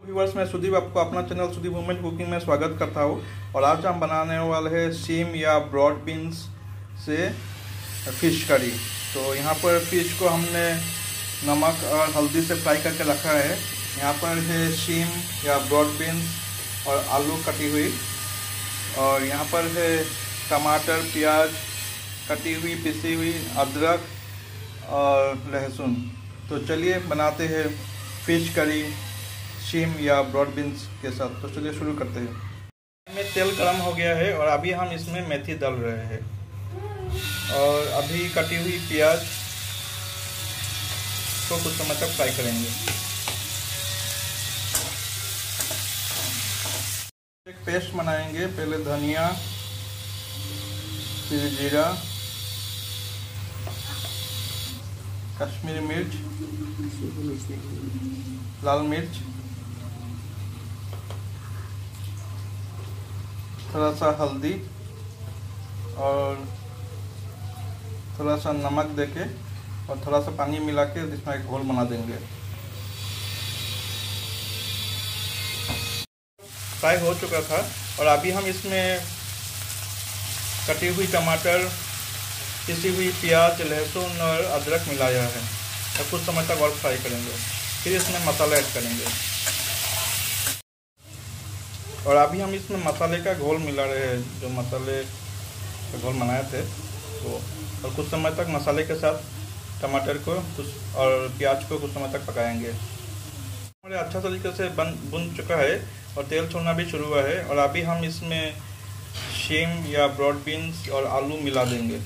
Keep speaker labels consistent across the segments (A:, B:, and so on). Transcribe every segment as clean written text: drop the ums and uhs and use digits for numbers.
A: Viewers, मैं सुदीप आपको अपना चैनल सुदीप वुमेन कुकिंग में स्वागत करता हूँ। और आज हम बनाने वाले हैं सीम या ब्रॉड बीन्स से फिश करी। तो यहाँ पर फिश को हमने नमक और हल्दी से फ्राई करके रखा है। यहाँ पर है सीम या ब्रॉड बीन्स और आलू कटी हुई, और यहाँ पर है टमाटर, प्याज कटी हुई, पिसी हुई, अदरक और लहसुन। तो चलिए बनाते हैं फिश करी सीम या ब्रॉड बीन्स के साथ। तो चलिए शुरू करते हैं। इसमें तेल गरम हो गया है और अभी हम इसमें मेथी डाल रहे हैं, और अभी कटी हुई प्याज को कुछ समय तक फ्राई करेंगे। एक पेस्ट बनाएंगे। पहले धनिया, फिर जीरा, कश्मीरी मिर्च, लाल मिर्च, थोड़ा सा हल्दी और थोड़ा सा नमक देके और थोड़ा सा पानी मिला के इसमें एक घोल बना देंगे। फ्राई हो चुका था और अभी हम इसमें कटी हुई टमाटर, पिसी हुई प्याज, लहसुन और अदरक मिलाया है और कुछ समय तक और फ्राई करेंगे। फिर इसमें मसाला ऐड करेंगे, और अभी हम इसमें मसाले का घोल मिला रहे हैं, जो मसाले का घोल बनाए थे वो। और कुछ समय तक मसाले के साथ टमाटर को कुछ और प्याज को कुछ समय तक पकाएंगे। हमारे अच्छा तरीके से भुन चुका है और तेल छोड़ना भी शुरू हुआ है। और अभी हम इसमें सीम या ब्रॉड बीन्स और आलू मिला देंगे।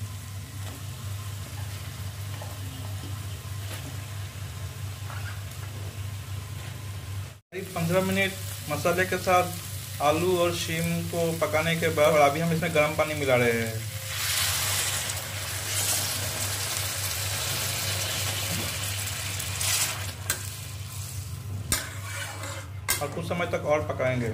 A: करीब 15 मिनट मसाले के साथ आलू और सीम को पकाने के बाद, और अभी हम इसमें गर्म पानी मिला रहे हैं। और कुछ समय तक और पकाएंगे।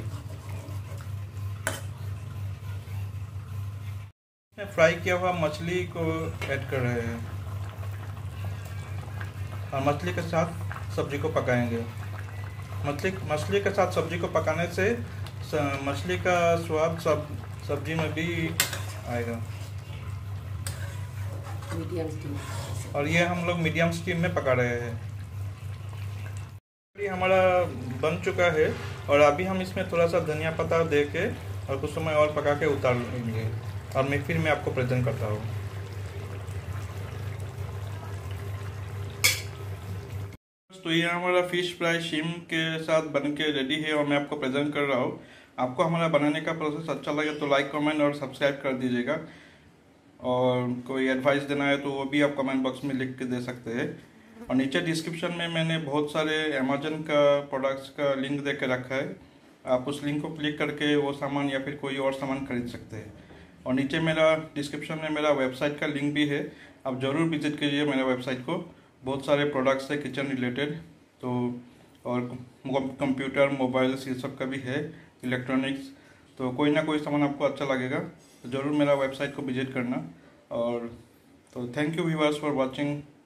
A: फ्राई किया हुआ मछली को ऐड कर रहे हैं और मछली के साथ सब्जी को पकाएंगे। मछली के साथ सब्जी को पकाने से मछली का स्वाद सब्जी में भी आएगा। और ये हम लोग मीडियम स्टीम में पका रहे हैं। ये हमारा बन चुका है और अभी हम इसमें थोड़ा सा धनिया पत्ता दे के और कुछ समय और पका के उतार लेंगे। और मैं आपको प्रेजेंट करता हूँ। तो ये हमारा फिश फ्राई सीम के साथ बन के रेडी है और मैं आपको प्रेजेंट कर रहा हूँ। आपको हमारा बनाने का प्रोसेस अच्छा लगे तो लाइक, कमेंट और सब्सक्राइब कर दीजिएगा। और कोई एडवाइस देना है तो वो भी आप कमेंट बॉक्स में लिख के दे सकते हैं। और नीचे डिस्क्रिप्शन में मैंने बहुत सारे अमेजन का प्रोडक्ट्स का लिंक दे के रखा है। आप उस लिंक को क्लिक करके वो सामान या फिर कोई और सामान खरीद सकते हैं। और नीचे मेरा डिस्क्रिप्शन में मेरा वेबसाइट का लिंक भी है, आप ज़रूर विजिट कीजिए मेरा वेबसाइट को। बहुत सारे प्रोडक्ट्स है किचन रिलेटेड, तो और कंप्यूटर, मोबाइल्स, ये सब का भी है, इलेक्ट्रॉनिक्स। तो कोई ना कोई सामान आपको अच्छा लगेगा तो ज़रूर मेरा वेबसाइट को विजिट करना। और तो thank you viewers for watching.